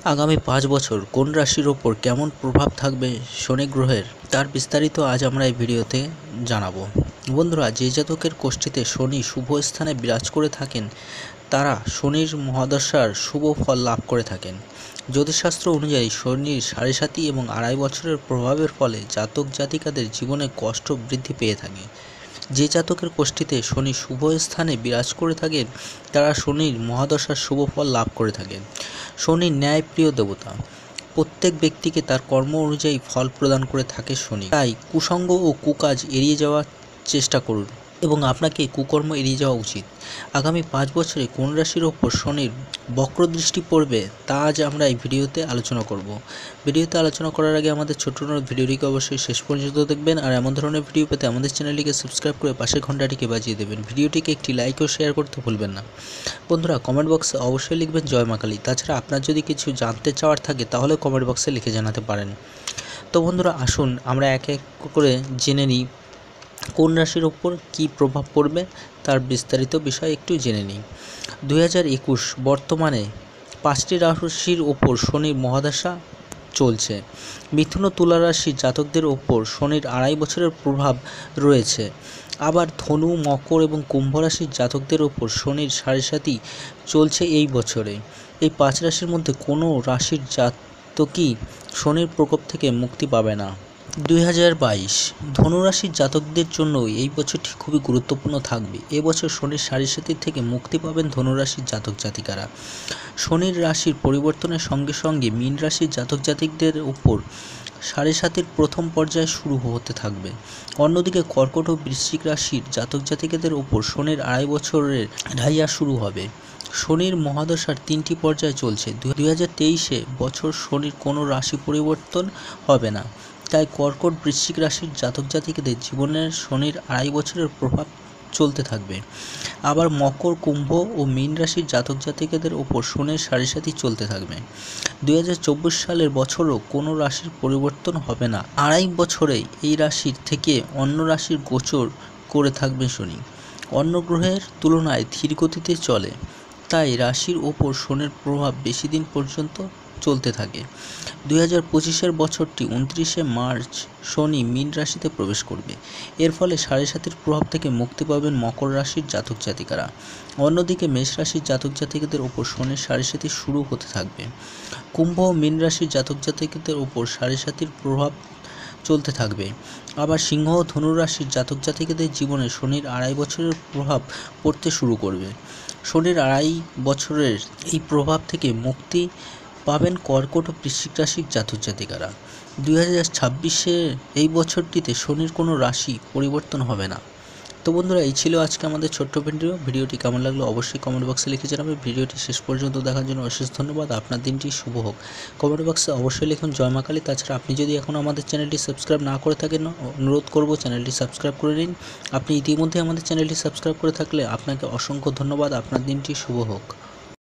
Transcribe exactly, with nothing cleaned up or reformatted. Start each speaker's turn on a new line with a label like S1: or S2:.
S1: আগামী পাঁচ বছর কোন রাশির ওপর কেমন প্রভাব থাকবে শনি গ্রহের, তার বিস্তারিত আজ আমরা এই ভিডিওতে জানাবো। বন্ধুরা, যে জাতকের কোষ্ঠীতে শনি শুভ স্থানে বিরাজ করে থাকেন তারা শনির মহাদশার শুভ ফল লাভ করে থাকেন। জ্যোতিষশাস্ত্র অনুযায়ী শনির সাড়ে সাতি এবং আড়াই বছরের প্রভাবের ফলে জাতক জাতিকাদের জীবনে কষ্ট বৃদ্ধি পেয়ে থাকে। যে জাতকের কোষ্ঠীতে শনি শুভ স্থানে বিরাজ করে থাকেন তারা শনির মহাদশার শুভ ফল লাভ করে থাকেন। শনি ন্যায়প্রিয় দেবতা, প্রত্যেক ব্যক্তিকে তার কর্ম অনুযায়ী ফল প্রদান করে থাকে শনি। তাই কুসঙ্গ ও কুকাজ এড়িয়ে যাওয়ার চেষ্টা করুন এবং আপনাকে কুকর্ম এড়িয়ে যাওয়া উচিত। আগামী পাঁচ বছরে কোন রাশির ওপর শনির বক্রদৃষ্টি পড়বে তা আজ আমরা এই ভিডিওতে আলোচনা করব। ভিডিওতে আলোচনা করার আগে আমাদের ছোট্ট ভিডিওটিকে অবশ্যই শেষ পর্যন্ত দেখবেন, আর এমন ধরনের ভিডিও পেতে আমাদের চ্যানেলটিকে সাবস্ক্রাইব করে পাশের ঘন্টাটিকে বাজিয়ে দেবেন। ভিডিওটিকে একটি লাইক ও শেয়ার করতে ভুলবেন না। বন্ধুরা, কমেন্ট বক্সে অবশ্যই লিখবেন জয় মা কালী। তাছাড়া আপনার যদি কিছু জানতে চাওয়ার থাকে তাহলে কমেন্ট বক্সে লিখে জানাতে পারেন। তো বন্ধুরা, আসুন আমরা এক এক করে জেনে নিই কোন রাশির ওপর কী প্রভাব পড়বে তার বিস্তারিত বিষয় একটু জেনে নিই। দুই হাজার একুশ বর্তমানে পাঁচটি রাশির ওপর শনির মহাদশা চলছে। মিথুন ও তুলা রাশির জাতকদের ওপর শনির আড়াই বছরের প্রভাব রয়েছে। আবার ধনু, মকর এবং কুম্ভ রাশির জাতকদের ওপর শনির সাড়ে সাতি চলছে এই বছরে। এই পাঁচ রাশির মধ্যে কোনো রাশির জাতকই শনির প্রকোপ থেকে মুক্তি পাবে না। দুই হাজার বাইশ ধনুরাশির জাতকদের জন্য এই বছরটি খুবই গুরুত্বপূর্ণ থাকবে। এবছর শনির সাড়ে সাতি থেকে মুক্তি পাবেন ধনুরাশির জাতক জাতিকারা। শনির রাশির পরিবর্তনের সঙ্গে সঙ্গে মীন রাশির জাতক জাতিকদের উপর সাড়ে সাতির প্রথম পর্যায়ে শুরু হতে থাকবে। অন্যদিকে কর্কট ও বৃশ্চিক রাশির জাতক জাতিকাদের উপর শনির আড়াই বছরের ঢাইয়া শুরু হবে। শনির মহাদশার তিনটি পর্যায় চলছে। দুই হাজার তেইশে বছর শনির কোনো রাশি পরিবর্তন হবে না। তাই কর্কট বৃশ্চিক রাশির জাতক জাতিকাদের জীবনের শনির আড়াই বছরের প্রভাব চলতে থাকবে। আবার মকর, কুম্ভ ও মীন রাশির জাতক জাতিকাদের ওপর শনির সাড়ে সাতি চলতে থাকবে। দুই হাজার চব্বিশ সালের বছরও কোনো রাশির পরিবর্তন হবে না। আড়াই বছরে এই রাশির থেকে অন্য রাশির গোচর করে থাকবে শনি। অন্য গ্রহের তুলনায় ধীর গতিতে চলে, তাই রাশির ওপর শনির প্রভাব বেশি দিন পর্যন্ত চলতে থাকে। দুই হাজার পঁচিশের বছরটি উনত্রিশে মার্চ শনি মীন রাশিতে প্রবেশ করবে। এর ফলে সাড়ে সাতির প্রভাব থেকে মুক্তি পাবেন মকর রাশির জাতক জাতিকারা। অন্যদিকে মেষ রাশির জাতক জাতিকাদের ওপর শনির সাড়ে সাতি শুরু হতে থাকবে। কুম্ভ ও মীন রাশির জাতক জাতিকাদের ওপর সাড়ে সাতির প্রভাব চলতে থাকবে। আবার সিংহ ও ধনু রাশির জাতক জাতিকাদের জীবনে শনির আড়াই বছরের প্রভাব পড়তে শুরু করবে। শনির আড়াই বছরের এই প্রভাব থেকে মুক্তি পাবেন কর্কট ও বৃশ্চিক রাশির জাতক জাতিকারা। দুই হাজার ছাব্বিশে এই বছরটিতে শনির কোনো রাশি পরিবর্তন হবে না। তো বন্ধুরা, এই ছিল আজকে আমাদের ছোট্ট ভিডিও। ভিডিওটি কেমন লাগলো অবশ্যই কমেন্ট বক্সে লিখে জানাবেন। ভিডিওটি শেষ পর্যন্ত দেখার জন্য অশেষ ধন্যবাদ। আপনার দিনটি শুভ হোক। কমেন্ট বক্সে অবশ্যই লিখুন জয় মা কালী। তাছাড়া আপনি যদি এখনও আমাদের চ্যানেলটি সাবস্ক্রাইব না করে থাকেন, অনুরোধ করব চ্যানেলটি সাবস্ক্রাইব করে নিন। আপনি ইতিমধ্যে আমাদের চ্যানেলটি সাবস্ক্রাইব করে থাকলে আপনাকে অসংখ্য ধন্যবাদ। আপনার দিনটি শুভ হোক।